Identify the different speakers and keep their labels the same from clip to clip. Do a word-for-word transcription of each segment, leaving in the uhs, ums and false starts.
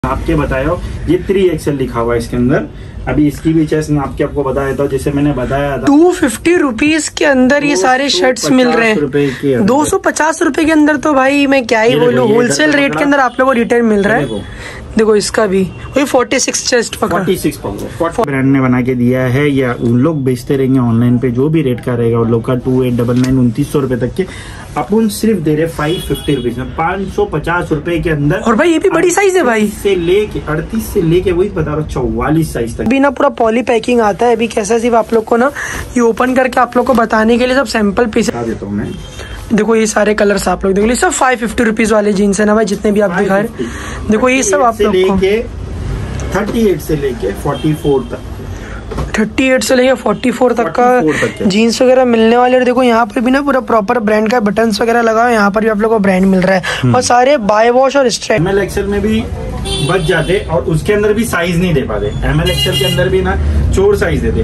Speaker 1: आपके बताए हो ये थ्री एक्सएल लिखा हुआ है इसके अंदर। अभी इसकी भी चेस्ट मैं आपके आपको बता देता हूँ, जैसे मैंने बताया था
Speaker 2: टू फिफ्टी रुपीज के अंदर ये सारे शर्ट्स मिल रहे हैं। दो सौ पचास रुपए के अंदर तो भाई मैं क्या ही बोलूँ, होलसेल रेट के अंदर आप लोगों को रिटेल मिल रहा है। देखो इसका भी वही फोर्टी सिक्स चेस्ट पकड़ा, फोर्टी सिक्स पकड़ो। ब्रांड ने बना के दिया है या उन लोग बेचते रहेंगे ऑनलाइन पे, जो भी रेट का रहेगा उन लोग का टू एट डबल नाइन उनतीस सौ रुपए तक के, अपन सिर्फ दे रहे फाइव फिफ्टी रुपीज में पाँच सौ पचास रुपए के अंदर। और भाई ये भी बड़ी साइज है भाई,
Speaker 1: से लेके अड़तीस से लेके वही बता रहा चौवालीस साइज तक।
Speaker 2: अभी ना पूरा पॉली पैकिंग आता है। अभी कैसा सिर्फ आप लोग को ना ये ओपन करके आप लोग को बताने के लिए सब सैंपल पीस बता देता हूँ मैं। देखो ये सारे कलर्स आप लोग देखो, सब फाइव फिफ्टी रुपीज वाले जीन्स है ना भाई, जितने भी आप दिखा रहे। देखो ये सब आप लोग को
Speaker 1: थर्टी एट से लेके फोर्टी फोर तक,
Speaker 2: थर्टी एट से लेके फोर्टी फोर तक का जीन्स वगैरह मिलने वाले। और देखो यहाँ पर भी ना पूरा प्रॉपर ब्रांड का बटन्स वगैरह लगा है, यहाँ पर भी आप लोग को ब्रांड मिल रहा है। और सारे बाय वॉश और स्ट्रैप
Speaker 1: एम एल एक्सएल में भी बच जाते और उसके अंदर भी साइज नहीं दे पाते। एम एल एक्सएल के अंदर भी ना चोर साइज देते।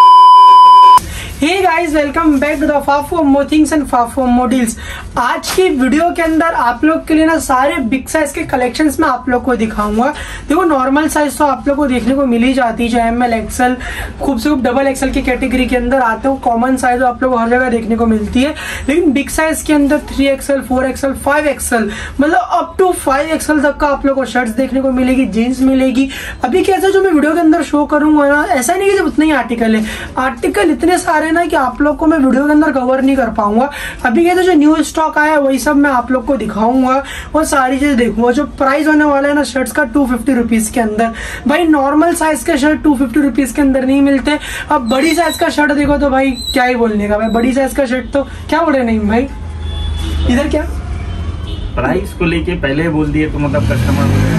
Speaker 2: Hey guys, welcome back to the फाफो अम्मो थिंग्स एंड फाफो अम्मो डील्स। आज की वीडियो के अंदर आप लोग के लिए ना सारे बिग साइज के कलेक्शंस में आप लोग को दिखाऊंगा। देखो नॉर्मल साइज तो आप लोग को देखने को मिल ही जाती है, जो एम एल एक्सएल खूब से खूब डबल एक्सएल की कैटेगरी के अंदर आते हो। कॉमन साइज आप लोग को हर जगह देखने को मिलती है, लेकिन बिग साइज के अंदर three XL four XL five XL मतलब अप टू फाइव एक्सएल तक का आप लोग को शर्ट्स देखने को मिलेगी, जीन्स मिलेगी। अभी कैसा जो मैं वीडियो के अंदर शो करूंगा ना, ऐसा नहीं कि उतना ही आर्टिकल है, आर्टिकल इतने सारे ना कि आप लोग को मैं वीडियो के अंदर कवर नहीं कर पाऊंगा। अभी कहते जो न्यू स्टॉक आया वही सब मैं आप लोग को दिखाऊंगा और सारी चीज देखूंगा। जो प्राइस होने वाला है ना शर्ट्स का टू फिफ्टी रुपीज के अंदर, भाई नॉर्मल साइज के शर्ट टू फिफ्टी रुपीज के अंदर नहीं मिलते। अब बड़ी साइज का शर्ट देखो तो भाई क्या ही बोलने का, भाई बड़ी साइज का शर्ट तो क्या बोले नहीं भाई। इधर क्या
Speaker 1: प्राइस को लेके पहले बोल दिए तो मतलब कस्टमर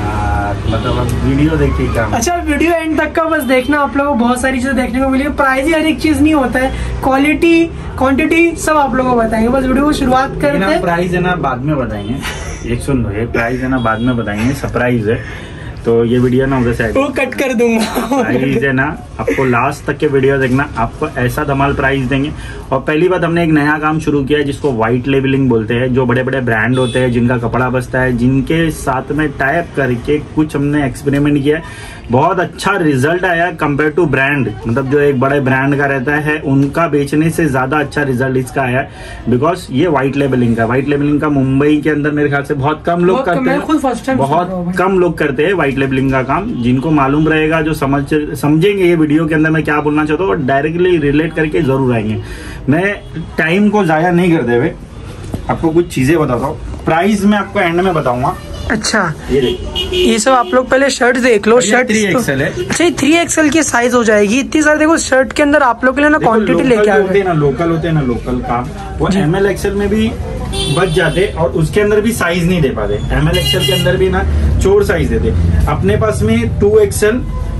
Speaker 1: मतलब अब वीडियो देखिए क्या।
Speaker 2: अच्छा वीडियो एंड तक का बस देखना, आप लोगों को बहुत सारी चीजें देखने को मिलेगी। प्राइस ही हर एक चीज नहीं होता है, क्वालिटी क्वांटिटी सब आप लोगों को बताएंगे। बस वीडियो को शुरुआत करते हैं।
Speaker 1: प्राइस है ना बाद में बताएंगे, एक सुन लो, ये प्राइस है ना बाद में बताएंगे, सरप्राइज है तो ये वीडियो ना उधर से
Speaker 2: वो कट कर दूंगा।
Speaker 1: प्राइस है ना आपको लास्ट तक के वीडियो देखना, आपको ऐसा धमाल प्राइस देंगे। और पहली बात हमने एक नया काम शुरू किया है जिसको व्हाइट लेबलिंग बोलते हैं। जो बड़े बड़े ब्रांड होते हैं जिनका कपड़ा बचता है, जिनके साथ में टाइप करके कुछ हमने एक्सपेरिमेंट किया है, बहुत अच्छा रिजल्ट आया कंपेयर टू ब्रांड। मतलब जो एक बड़े ब्रांड का रहता है उनका बेचने से ज्यादा अच्छा रिजल्ट इसका आया है, बिकॉज ये व्हाइट लेबलिंग का व्हाइट लेबलिंग का मुंबई के अंदर मेरे ख्याल से बहुत कम लोग करते हैं, बहुत कम लोग करते हैं व्हाइट लेबलिंग का काम। जिनको मालूम रहेगा, जो समझ समझेंगे ये वीडियो के अंदर मैं क्या बोलना चाहता हूँ, डायरेक्टली रिलेट करके जरूर आएंगे। मैं टाइम को जाया नहीं करते हुए आपको कुछ चीजें बताता हूँ। प्राइस मैं आपको एंड में बताऊंगा।
Speaker 2: अच्छा ये ये सब आप लोग पहले शर्ट देख लो। शर्ट
Speaker 1: थ्री एक्सएल है,
Speaker 2: अच्छा थ्री एक्सएल की साइज हो जाएगी इतनी सारी। देखो शर्ट के अंदर आप लोग के लिए ना क्वांटिटी लेके आ गए,
Speaker 1: ना लोकल होते हैं ना लोकल का, वो एम एल एक्सएल में भी बच जाते और उसके अंदर भी साइज नहीं दे पाते। एम एल एक्सएल के अंदर भी ना चोर साइज देते। अपने पास में टू एक्सएल।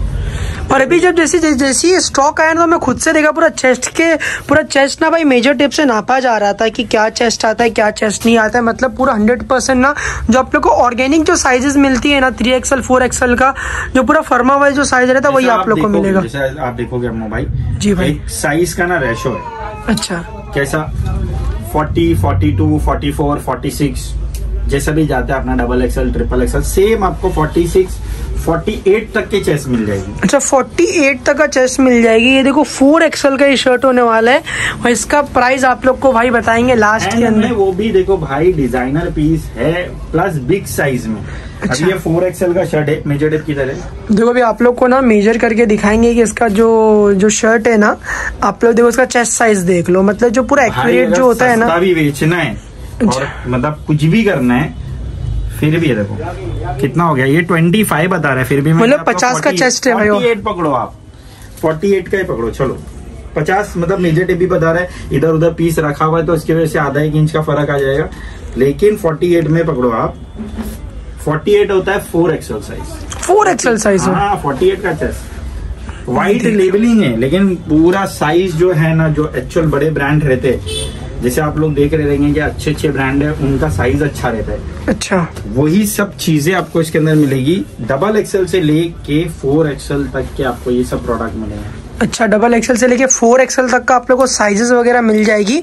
Speaker 2: और अभी जब जैसे जैसे स्टॉक आया ना तो मैं खुद से देखा पूरा चेस्ट के पूरा चेस्ट ना भाई मेजर टेप से नापा जा रहा था कि क्या चेस्ट आता है क्या चेस्ट नहीं आता है। मतलब पूरा हंड्रेड परसेंट ना जो आप लोग को ऑर्गेनिक जो साइजेस मिलती है ना थ्री एक्सएल फोर एक्सएल का जो पूरा फर्मा वाइज जो साइज रहता है वही आप लोग को मिलेगा।
Speaker 1: जैसे आप देखोगे अम्मो भाई
Speaker 2: जी भाई
Speaker 1: साइज का ना रेशो है।
Speaker 2: अच्छा
Speaker 1: कैसा forty forty two forty four forty six जैसा भी जाता है अपना double XL triple XL same आपको फोर्टी सिक्स फोर्टी एट तक की चेस्ट मिल जाएगी।
Speaker 2: अच्छा फोर्टी एट तक का चेस्ट मिल जाएगी। ये देखो फोर एक्सएल का ये शर्ट होने वाला है और इसका प्राइस आप लोग को भाई बताएंगे लास्ट के अंदर।
Speaker 1: वो भी देखो भाई डिजाइनर पीस है प्लस बिग साइज में। अच्छा। अभी ये फोर एक्सएल का शर्ट है मेजर टेप की तरह। देखो
Speaker 2: अभी आप लोग को ना मेजर करके दिखाएंगे कि इसका जो जो शर्ट है ना आप लोग देखो इसका चेस्ट साइज देख लो। मतलब जो पूरा एक्यूरेट जो होता है ना,
Speaker 1: भी बेचना है और मतलब कुछ भी करना है फिर भी ये देखो कितना हो गया, ये ट्वेंटी फाइव बता रहा है फिर भी
Speaker 2: मतलब पचास का चेस्ट है भाई।
Speaker 1: फोर्टी एट पकड़ो आप, फोर्टी एट का ही पकड़ो चलो। पचास मतलब मेजर टेप भी बता रहा है, इधर उधर पीस रखा हुआ है तो इसकी वजह से आधा एक इंच का फर्क आ जाएगा, लेकिन फोर्टी एट में पकड़ो आप। फोर्टी एट होता है four XL size, four XL size हाँ फोर्टी एट का चेस्ट। व्हाइट लेबलिंग है लेकिन पूरा साइज जो है ना जो एक्चुअल बड़े ब्रांड रहते हैं जैसे आप लोग देख रहे रहेंगे कि अच्छे अच्छे ब्रांड है उनका साइज अच्छा रहता है।
Speaker 2: अच्छा
Speaker 1: वही सब चीजें आपको इसके अंदर मिलेगी। डबल एक्सएल से लेके फोर एक्सएल तक के आपको ये सब प्रोडक्ट मिलेंगे।
Speaker 2: अच्छा डबल एक्सएल से लेके फोर एक्सएल तक का आप लोग को साइजेस वगैरह मिल जाएगी।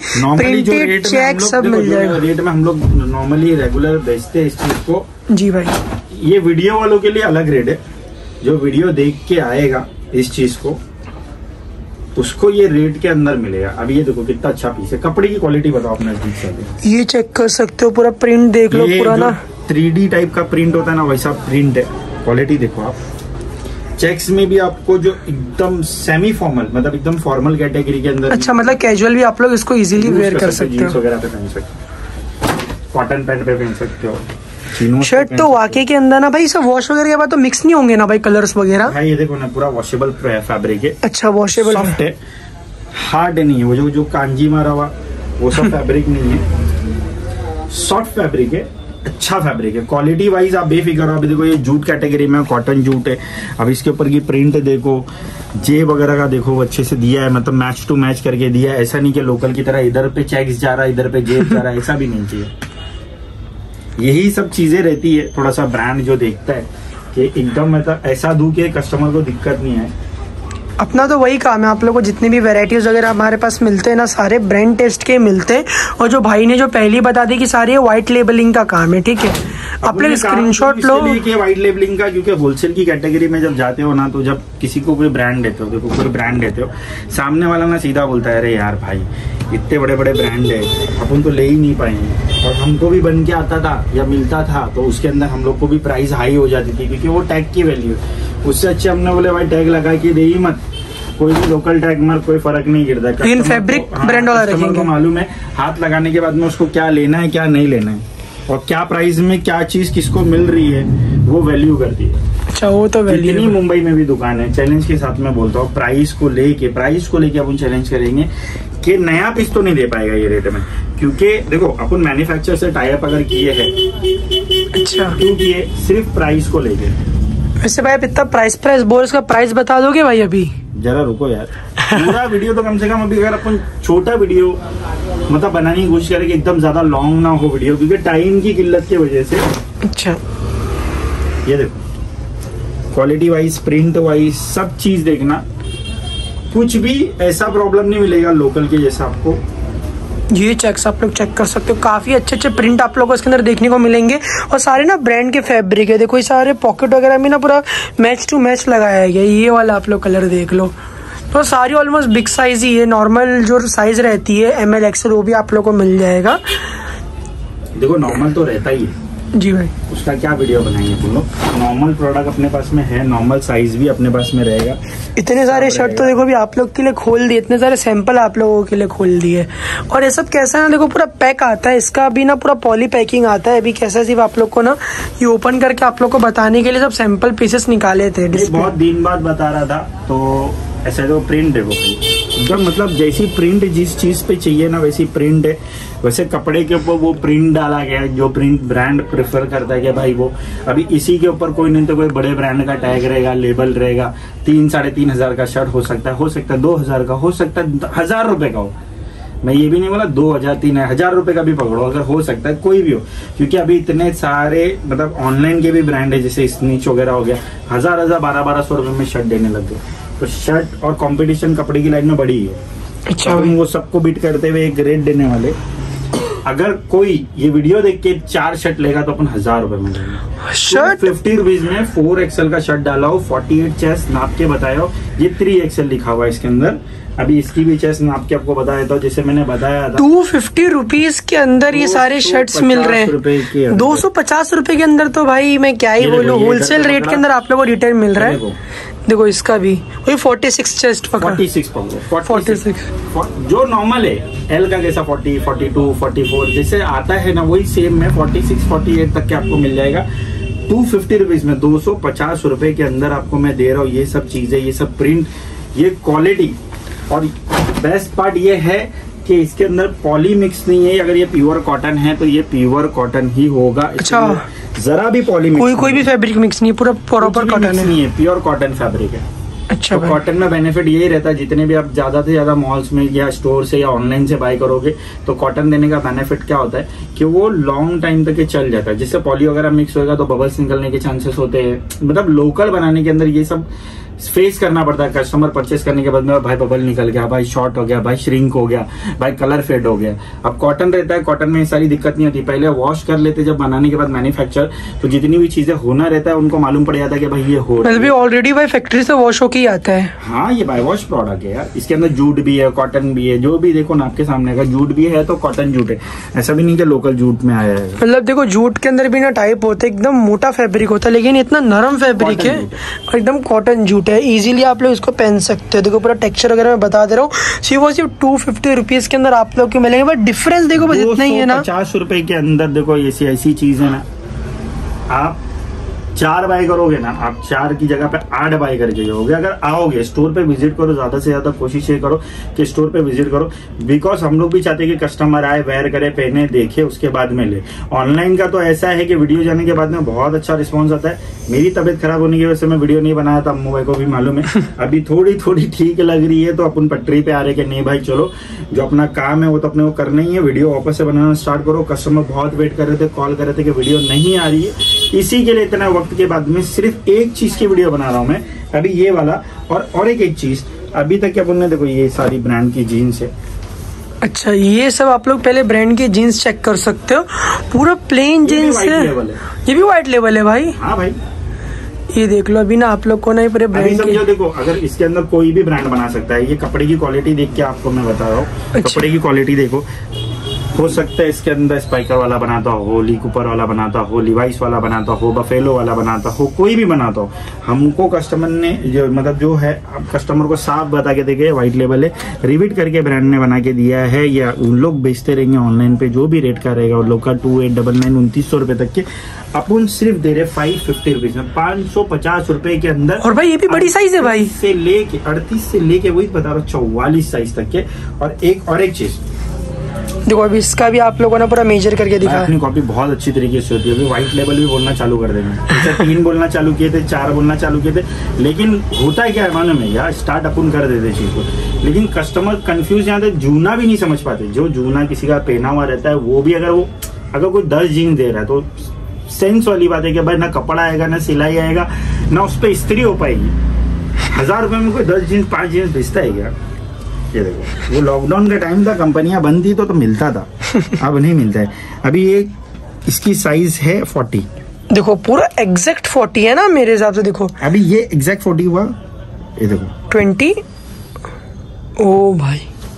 Speaker 2: प्रिंटेड चेक सब मिल जाएगा।
Speaker 1: रेट में हम लोग नॉर्मली रेगुलर बेचते हैं इस चीज को।
Speaker 2: जी भाई
Speaker 1: ये वीडियो वालों के लिए अलग रेट है, जो वीडियो देख के आएगा इस चीज को उसको ये रेट के अंदर मिलेगा। अब ये देखो कितना अच्छा पीस है, कपड़े की क्वालिटी बताओ अपने नजदीक से।
Speaker 2: ये चेक कर सकते हो, पूरा प्रिंट देख लो, पूरा ना
Speaker 1: थ्री डी टाइप का प्रिंट होता है ना, वैसा प्रिंट है। क्वालिटी देखो आप, चेक्स में भी आपको जो एकदम सेमी फॉर्मल, मतलब एकदम फॉर्मल कैटेगरी के अंदर।
Speaker 2: अच्छा, मतलब कैजुअल भी आप लोग इसको इजीली वेयर कर सकते हो,
Speaker 1: जीन्स वगैरह पे पहन सकते हो, कॉटन पैंट पे पहन सकते हो।
Speaker 2: शर्ट तो वाकई के अंदर ना भाई सब वॉश वगैरह के बाद तो मिक्स नहीं होंगे ना भाई कलर्स वगैरह?
Speaker 1: भाई ये देखो ना, पूरा वॉशेबल फैब्रिक है।
Speaker 2: अच्छा, वॉशेबल
Speaker 1: सॉफ्ट है, हार्ड नहीं है। वो जो जो कांजी मारा हुआ वो सब फैब्रिक नहीं है, सॉफ्ट फैब्रिक है, अच्छा फैब्रिक है। क्वालिटी वाइज आप बेफिक्र हो। अभी देखो ये जूट कैटेगरी में कॉटन जूट है। अब इसके ऊपर की प्रिंट देखो, जेब वगैरह का देखो अच्छे से दिया है, मतलब मैच टू मैच करके दिया है। ऐसा नहीं कि लोकल की तरह इधर पे चेक्स जा रहा है इधर पे जेब जा रहा है, ऐसा भी नहीं चाहिए। यही सब चीजें रहती है। थोड़ा सा ब्रांड जो देखता है कि एकदम मतलब ऐसा दूं कि कस्टमर को दिक्कत नहीं है।
Speaker 2: अपना तो वही काम है, आप लोगों को जितनी भी वैरायटीज वगैरह हमारे पास मिलते हैं ना, सारे ब्रांड टेस्ट के मिलते हैं। और जो भाई ने जो पहली बता दी कि सारे व्हाइट लेबलिंग का काम है, ठीक है, आप लोग स्क्रीनशॉट लो।
Speaker 1: व्हाइट लेबलिंग का, क्योंकि होलसेल की कैटेगरी में जब जाते हो ना, तो जब किसी को कोई ब्रांड देते हो, देखो कोई ब्रांड देते हो, सामने वाला ना सीधा बोलता है अरे यार भाई इतने बड़े बड़े ब्रांड है, अपन तो ले ही नहीं पाएंगे। और हमको भी बन के आता था या मिलता था तो उसके अंदर हम लोग को भी प्राइस हाई हो जाती थी, क्योंकि वो टैग की वैल्यू। उससे अच्छे हमने बोले भाई टैग लगा के दे ही मत, कोई भी लोकल टैग मर कोई फर्क नहीं गिरता।
Speaker 2: इन फैब्रिक ब्रांड वाला रखेंगे,
Speaker 1: को मालूम है हाथ लगाने के बाद में उसको क्या लेना है क्या नहीं लेना है, और क्या प्राइस में क्या चीज किसको मिल रही है, वो वैल्यू करती है।
Speaker 2: अच्छा, वो तो वैल्यू।
Speaker 1: जितनी मुंबई में भी दुकान है, चैलेंज के साथ में बोलता हूँ, प्राइस को लेके प्राइस को लेके अपन चैलेंज करेंगे कि नया पीस तो नहीं दे पाएगा ये रेट में। क्योंकि देखो अपन मैन्युफैक्चरर से टाई अप अगर किए हैं।
Speaker 2: अच्छा,
Speaker 1: क्यों किए? सिर्फ प्राइस को लेके।
Speaker 2: वैसे भाई आप इतना प्राइस प्राइस बोल, इसका प्राइस बता दोगे भाई? अभी
Speaker 1: जरा रुको यार, पूरा वीडियो तो कम से कम अभी अगर अपन छोटा वीडियो मतलब बनाने की कोशिश करें कि एकदम ज्यादा लॉन्ग ना हो वीडियो, क्योंकि टाइम की किल्लत की वजह से।
Speaker 2: अच्छा,
Speaker 1: ये देखो क्वालिटी वाइज, प्रिंट वाइज सब चीज देखना, कुछ भी ऐसा प्रॉब्लम नहीं मिलेगा लोकल के जैसा आपको।
Speaker 2: ये चेक्स आप लोग चेक कर सकते हो, काफी अच्छे अच्छे प्रिंट आप लोगों को इसके अंदर देखने को मिलेंगे। और सारे ना ब्रांड के फैब्रिक है, देखो ये सारे पॉकेट वगैरह में ना पूरा मैच टू मैच लगाया गया। ये वाला आप लोग कलर देख लो, तो सारी ऑलमोस्ट बिग साइज ही है। नॉर्मल जो साइज रहती है एम एल एक्सएल, वो भी आप लोग को मिल जाएगा।
Speaker 1: देखो नॉर्मल तो रहता ही है
Speaker 2: जी भाई,
Speaker 1: उसका क्या वीडियो बनाएंगे तुम लोग। नॉर्मल प्रोडक्ट अपने पास में है, नॉर्मल साइज भी अपने पास में रहेगा।
Speaker 2: इतने सारे शर्ट तो देखो भी आप लोग के लिए खोल दिए, इतने सारे सैंपल आप लोगों के लिए खोल दिए। और ये सब कैसा है ना, देखो पूरा पैक आता है, इसका भी ना पूरा पॉली पैकिंग आता है। अभी कैसा सिर्फ आप लोग को ना ये ओपन करके आप लोग को बताने के लिए सब सैंपल पीसेस निकाले थे।
Speaker 1: बहुत दिन बाद बता रहा था, तो ऐसा तो प्रिंट देखो एकदम, मतलब जैसी प्रिंट जिस चीज पे चाहिए ना वैसी प्रिंट है। वैसे कपड़े के ऊपर वो प्रिंट डाला गया है जो प्रिंट ब्रांड प्रेफर करता है कि भाई वो अभी इसी के ऊपर कोई नहीं तो कोई बड़े ब्रांड का टैग रहेगा, लेबल रहेगा। तीन साढ़े तीन हजार का शर्ट हो सकता है, हो सकता है दो हजार का, हो सकता है हजार रुपए का हो। मैं ये भी नहीं बोला दो हजार तीन हजार रुपए का भी पकड़ो, अगर हो सकता है कोई भी हो, क्योंकि अभी इतने सारे मतलब ऑनलाइन के भी ब्रांड है, जैसे स्नीच वगैरह हो गया, हजार हजार बारह बारह सौ रुपए में शर्ट देने लग गए। तो शर्ट और कंपटीशन कपड़े की लाइन में बड़ी है। अच्छा, तो वो सबको बीट करते हुए एक रेट देने वाले, अगर कोई ये वीडियो देख के चार शर्ट लेगा तो अपन हजार रुपए में लेंगे। शर्ट फिफ्टी रुपीज में फोर एक्सएल का शर्ट डाला हो, फोर्टी एट चेस्ट नाप के बताया हो, ये थ्री एक्सएल लिखा हुआ है इसके अंदर। अभी इसकी भी चेस्ट नाप के आपको बताया था, जैसे मैंने बताया था
Speaker 2: टू फिफ्टी रुपीज के अंदर ये सारे शर्ट्स मिल रहे हैं। दो सौ पचास रुपए के अंदर तो भाई मैं क्या ही बोलूं, होलसेल रेट के अंदर आप लोगों को रिटेल मिल रहा है। देखो इसका भी वही फोर्टी सिक्स चेस्ट पकड़ो, फोर्टी सिक्स पकड़ो, फोर्टी सिक्स
Speaker 1: जो नॉर्मल है एल का जैसा forty, forty two, forty four जैसे आता है ना, वही सेम में फोर्टी सिक्स, फोर्टी एट तक के आपको मिल जाएगा। टू फिफ्टी रुपीज में दो सौ पचास रुपए के अंदर आपको मैं दे रहा हूँ ये सब चीजें, ये सब प्रिंट, ये क्वालिटी। और बेस्ट पार्ट ये है कि इसके अंदर पॉली मिक्स नहीं है। अगर ये प्योर कॉटन है तो ये प्योर कॉटन ही होगा।
Speaker 2: अच्छा,
Speaker 1: जरा भी पॉली मिक्स,
Speaker 2: कोई कोई भी फैब्रिक मिक्स नहीं है, पूरा प्रॉपर कॉटन है, नहीं
Speaker 1: है, प्योर कॉटन फैब्रिक है।
Speaker 2: अच्छा,
Speaker 1: तो कॉटन में बेनिफिट यही रहता है, जितने भी आप ज्यादा से ज्यादा मॉल्स में या स्टोर से या ऑनलाइन से बाय करोगे तो कॉटन देने का बेनिफिट क्या होता है कि वो लॉन्ग टाइम तक चल जाता है। जिससे पॉली वगैरह मिक्स होगा तो बबल्स निकलने के चांसेस होते हैं। मतलब लोकल बनाने के अंदर ये सब फेस करना पड़ता है। कस्टमर परचेस करने के बाद में भाई बबल निकल गया, भाई शॉर्ट हो गया, भाई श्रिंक हो गया, भाई कलर फेड हो गया। अब कॉटन रहता है, कॉटन में सारी दिक्कत नहीं होती। पहले वॉश कर लेते जब बनाने के बाद मैन्युफैक्चर, तो जितनी भी चीजें होना रहता है उनको मालूम पड़ जाता है कि भाई ये हो
Speaker 2: मतलब ऑलरेडी भाई फैक्ट्री से वॉश होके आता है।
Speaker 1: हाँ, ये बाय वॉश प्रोडक्ट है यार। इसके अंदर जूट भी है, कॉटन भी है, जो भी देखो ना आपके सामने, अगर जूट भी है तो कॉटन जूट है, ऐसा भी नहीं कि लोकल जूट में आया है।
Speaker 2: मतलब देखो जूट के अंदर भी ना टाइप होते हैं, एकदम मोटा फैब्रिक होता है लेकिन इतना नरम फैब्रिक है और एकदम कॉटन जूट है। इजीली आप लोग इसको पहन सकते हो। देखो पूरा टेक्सचर वगैरह मैं बता दे रहा हूँ। सिर्फ वो सिर्फ टू फिफ्टी रुपीज के अंदर आप लोग को मिलेंगे, बट डिफरेंस देखो बस इतना ही है ना,
Speaker 1: पचास रुपए के अंदर। देखो ऐसी ऐसी चीज है ना, आप चार बाय करोगे ना, आप चार की जगह पे आठ बाय करके जाओगे। अगर आओगे स्टोर पे विजिट करो, ज्यादा से ज्यादा कोशिश ये करो कि स्टोर पे विजिट करो, बिकॉज हम लोग भी चाहते हैं कि कस्टमर आए, वेयर करे, पहने, देखे, उसके बाद में ले। ऑनलाइन का तो ऐसा है कि वीडियो जाने के बाद में बहुत अच्छा रिस्पॉन्स आता है। मेरी तबियत खराब होने की वजह से मैं वीडियो नहीं बनाया था, अम्मू भाई को भी मालूम है। अभी थोड़ी थोड़ी ठीक लग रही है तो अपन पटरी पे आ रहे कि नहीं भाई चलो, जो अपना काम है वो तो अपने को करना ही है। वीडियो वापस से बनाना स्टार्ट करो। कस्टमर बहुत वेट कर रहे थे, कॉल कर रहे थे कि वीडियो नहीं आ रही है, इसी के लिए इतना वक्त के बाद में सिर्फ एक चीज की वीडियो बना रहा हूं मैं अभी, ये वाला। और और एक एक चीज अभी तक क्या बोलने, देखो ये सारी ब्रांड की जीन्स है।
Speaker 2: अच्छा, ये सब आप लोग पहले ब्रांड की जीन्स चेक कर सकते हो। पूरा प्लेन जीन्स है, ये भी व्हाइट लेवल है भाई।
Speaker 1: हाँ भाई,
Speaker 2: ये देख लो। अभी ना आप लोग को ना पूरे ब्रांड
Speaker 1: समझो। देखो अगर इसके अंदर कोई भी ब्रांड बना सकता है। ये कपड़े की क्वालिटी देख के आपको मैं बता रहा हूँ। अच्छा। कपड़े की क्वालिटी देखो, हो सकता है इसके अंदर स्पाइकर वाला बनाता हो, ली कूपर वाला बनाता हो, लिवाइस वाला बनाता हो, बफेलो वाला बनाता हो, कोई भी बनाता हो। हमको कस्टमर ने जो मतलब जो है, आप कस्टमर को साफ बता के देखे व्हाइट लेबल है, रिविट करके ब्रांड ने बना के दिया है। या उन लोग बेचते रहेंगे ऑनलाइन पे, जो भी रेट का रहेगा उन लोग का टू एट डबल नाइन उनतीस सौ रुपए तक के, अपन सिर्फ दे रहे फाइव फिफ्टी रुपीज में, पाँच सौ पचास रुपए के अंदर।
Speaker 2: और भाई ये भी बड़ी साइज है भाई,
Speaker 1: से लेके अड़तीस से लेके वही बता रहा हूँ चौवालीस साइज तक के। और एक और एक चीज
Speaker 2: देखो, अभी इसका भी आप लोगों ने पूरा मेजर करके दिखा।
Speaker 1: अपनी कॉपी बहुत अच्छी तरीके से होती है। अभी व्हाइट लेवल भी बोलना चालू कर देंगे। तीन बोलना चालू किए थे, चार बोलना चालू किए थे, लेकिन होता है क्या है मालूम है यार, स्टार्ट अपन कर देते चीज को, लेकिन कस्टमर कंफ्यूज यहाँ जूना भी नहीं समझ पाते। जो जूना किसी का पहना हुआ रहता है, वो भी अगर वो अगर कोई दस जीन्स दे रहा है तो सेंस वाली बात है कि भाई ना कपड़ा आएगा, ना सिलाई आएगा, ना उस पर इस्त्री हो पाएगी। हजार रुपए में कोई दस जीन्स पांच जीन्स बेचता है क्या? ये देखो, वो लॉकडाउन का टाइम था, कंपनियां बंद थी तो तो मिलता था, अब नहीं मिलता है। अभी ये इसकी साइज है फोर्टी।
Speaker 2: देखो पूरा एग्जैक्ट फोर्टी है ना मेरे हिसाब से। देखो
Speaker 1: अभी ये एग्जैक्ट फोर्टी हुआ, ये देखो
Speaker 2: ट्वेंटी। ओ भाई,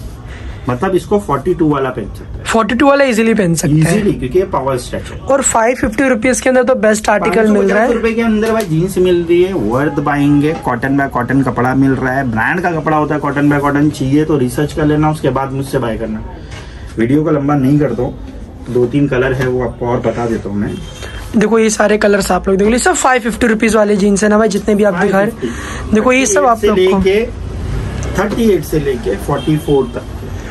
Speaker 1: मतलब इसको फोर्टी टू वाला पहन सकता है,
Speaker 2: फोर्टी टू वाला इजीली पहन सकते हैं
Speaker 1: इजीली, क्योंकि ये पावर स्ट्रेच है।
Speaker 2: और फाइव फिफ्टी रुपीज के अंदर तो बेस्ट आर्टिकल मिल रहा है।
Speaker 1: रुपए के अंदर भाई जीन्स मिल रही है, वर्थ बाइंग है। कॉटन बाय कॉटन कपड़ा मिल रहा है, ब्रांड का कपड़ा होता है कॉटन बाय कॉटन। चाहिए तो रिसर्च कर लेना, उसके बाद मुझसे बाय करना। वीडियो को लंबा नहीं करता हूँ, दो तीन कलर है वो आपको और बता देता हूँ मैं।
Speaker 2: देखो ये सारे कलर्स आप लोग देखो, ये सब फाइव फिफ्टी रुपीज वाले जीन्स है ना भाई, जितने भी आप दिखा रहे। देखो ये सब आप लोग
Speaker 1: लेके थर्टी एट से लेके फोर्टी फोर तक,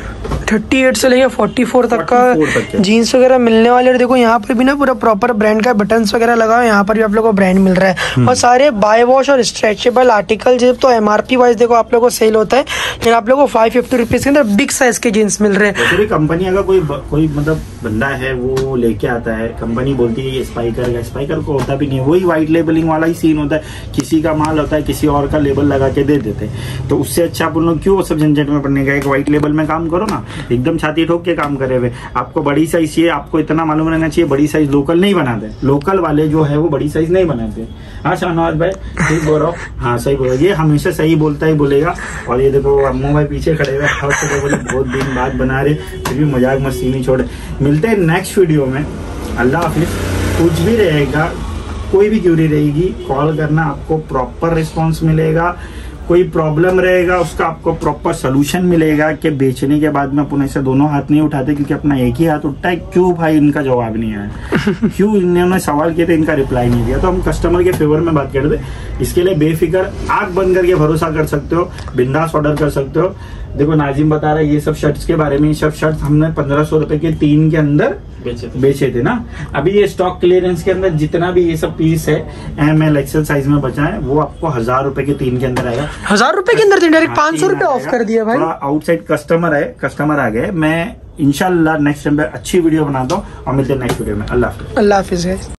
Speaker 2: थर्टी एट से लेके फोर्टी फोर तक का जीन्स वगैरह मिलने वाले। और देखो यहाँ पर भी ना पूरा प्रॉपर ब्रांड का बटन्स वगैरह लगा है, यहाँ पर भी आप लोगों को ब्रांड मिल रहा है। और सारे बाय वॉश और स्ट्रेचेबल आर्टिकल जब तो एमआरपी वाइज देखो आप लोगों को सेल होता है, लेकिन आप लोगों को फाइव फिफ्टी रुपीज के अंदर बिग साइज के जीन्स मिल रहे हैं।
Speaker 1: कंपनी अगर कोई कोई मतलब बंदा है वो लेके आता है, कंपनी बोलती है ये स्पाइकर का, स्पाइकर को होता भी नहीं, वही व्हाइट लेबलिंग वाला ही सीन होता है। किसी का माल होता है, किसी और का लेबल लगा के दे देते हैं। तो उससे अच्छा आप लोग क्यों सब झंझट में पड़ने का, एक व्हाइट लेबल में काम करो ना, एकदम छाती ठोक के काम करे हुए। आपको बड़ी साइज चाहिए, आपको इतना मालूम रहना चाहिए, बड़ी साइज लोकल नहीं बनाते, लोकल वाले जो है वो बड़ी साइज नहीं बनाते। हाँ शाहनवाज भाई ठीक बोल रहा हूँ, हाँ सही बोल, ये हमेशा सही बोलता ही बोलेगा। और ये देखो अम्मू भाई पीछे खड़े हुए, बोले बहुत दिन बाद बना रहे, फिर भी मजाक मस्ती नहीं छोड़े। मिलते हैं नेक्स्ट वीडियो में, अल्लाह हाफिज। कुछ भी रहेगा, कोई भी क्यूरी रहेगी, कॉल करना, आपको प्रॉपर रिस्पॉन्स मिलेगा। कोई प्रॉब्लम रहेगा उसका आपको प्रॉपर सोल्यूशन मिलेगा। कि बेचने के बाद में अपन ऐसे दोनों हाथ नहीं उठाते, क्योंकि अपना एक ही हाथ उठता है। क्यों भाई इनका जवाब नहीं आया, क्यों इन्होंने सवाल किए थे इनका रिप्लाई नहीं दिया, तो हम कस्टमर के फेवर में बात करते। इसके लिए बेफिक्र आंख बंद करके भरोसा कर सकते हो, बिंदास ऑर्डर कर सकते हो। देखो नाजिम बता रहा है ये सब शर्ट्स के बारे में, ये सब शर्ट्स हमने पंद्रह सौ रुपए के तीन के अंदर बेचे थे, बेचे थे ना। अभी ये स्टॉक क्लियरेंस के अंदर जितना भी ये सब पीस है एम एल एक्सएल साइज में बचा है, वो आपको हजार रुपए के तीन के अंदर आएगा।
Speaker 2: हजार रुपए के अंदर डायरेक्ट पांच सौ रुपए ऑफ कर दिया भाई।
Speaker 1: आउटसाइड कस्टमर है, कस्टमर आ गए। मैं इंशाल्लाह नेक्स्ट टाइम पे अच्छी वीडियो बनाता हूँ और मिलते हैं नेक्स्ट वीडियो में। अल्लाह हाफिज।
Speaker 2: अल्लाह हाफिज।